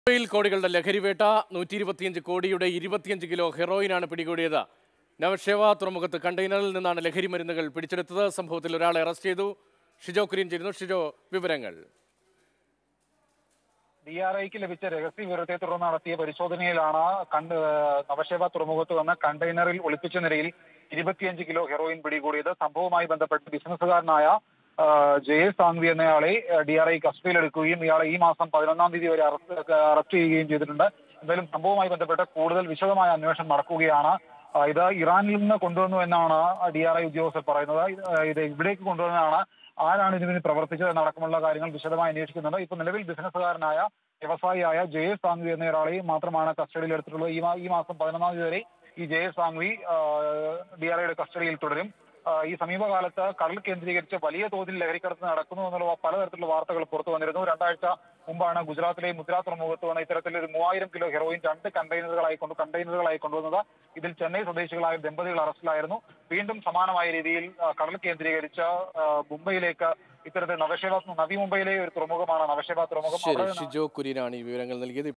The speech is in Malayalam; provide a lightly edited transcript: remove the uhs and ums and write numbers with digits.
കോടികളുടെ ലഹരിവേട്ട 125 കോടിയുടെ 25 കിലോ ഹെറോയിനാണ് പിടികൂടിയത്. നവശേവ തുറമുഖത്ത് കണ്ടെയ്നറിൽ നിന്നാണ് ലഹരി മരുന്നുകൾ പിടിച്ചെടുത്തത്. സംഭവത്തിൽ ഒരാളെ അറസ്റ്റ് ചെയ്തു. ഷിജോ കുര്യൻ ചേരുന്നു. ഷിജോ, വിവരങ്ങൾ. DRIക്ക് ലഭിച്ച രഹസ്യ വിവരത്തെ തുടർന്ന് നടത്തിയ പരിശോധനയിലാണ് നവശേവ തുറമുഖത്ത് വന്ന കണ്ടെയ്നറിൽ ഒളിപ്പിച്ച നിലയിൽ 25 കിലോ ഹെറോയിൻ പിടികൂടിയത്. സംഭവവുമായി ബന്ധപ്പെട്ട് ബിസിനസ്സുകാരനായ ജയേഷ് സാങ്വി എന്നയാളെ DRI കസ്റ്റഡിയിലെടുക്കുകയും ഇയാളെ ഈ മാസം 11-ാം തീയതി വരെ അറസ്റ്റ് ചെയ്യുകയും ചെയ്തിട്ടുണ്ട്. എന്തായാലും സംഭവവുമായി ബന്ധപ്പെട്ട് കൂടുതൽ വിശദമായ അന്വേഷണം നടക്കുകയാണ്. ഇത് ഇറാനിൽ നിന്ന് കൊണ്ടുവന്നു എന്നാണ് DRI ഉദ്യോഗസ്ഥർ പറയുന്നത്. ഇത് ഇവിടേക്ക് കൊണ്ടുവന്നതാണ്, ആരാണ് ഇതിന് പ്രവർത്തിച്ചത് എന്നടക്കമുള്ള കാര്യങ്ങൾ വിശദമായി അന്വേഷിക്കുന്നുണ്ട്. ഇപ്പോൾ നിലവിൽ ബിസിനസ്സുകാരനായ വ്യവസായിയായ ജയേഷ് സാങ്വി എന്നയാളെ മാത്രമാണ് കസ്റ്റഡിയിൽ എടുത്തിട്ടുള്ളത്. ഈ മാസം 11-ാം തീയതി വരെ ഈ ജയേഷ് സാങ്വി DRIയുടെ കസ്റ്റഡിയിൽ തുടരും. ഈ സമീപകാലത്ത് കടൽ കേന്ദ്രീകരിച്ച് വലിയ തോതിൽ ലഹരിക്കടത്ത് നടക്കുന്നു എന്നുള്ള പലതരത്തിലുള്ള വാർത്തകൾ പുറത്തു വന്നിരുന്നു. 2 ആഴ്ച മുമ്പാണ് ഗുജറാത്തിലെ മുദ്ര തുറമുഖത്ത് വന്ന ഇത്തരത്തിൽ ഒരു 3000 കിലോ ഹെറോയിൻ 2 കണ്ടെയ്നറുകളായി കൊണ്ടുവന്നത്. ഇതിൽ ചെന്നൈ സ്വദേശികളായ ദമ്പതികൾ അറസ്റ്റിലായിരുന്നു. വീണ്ടും സമാനമായ രീതിയിൽ കടൽ കേന്ദ്രീകരിച്ച് മുംബൈയിലേക്ക് ഇത്തരത്തിൽ നവി മുംബൈയിലെ ഒരു തുറമുഖമാണ് നവശേവ തുറമുഖം. ഷിജോ കുര്യനാണ് ഈ വിവരങ്ങൾ നൽകിയത്.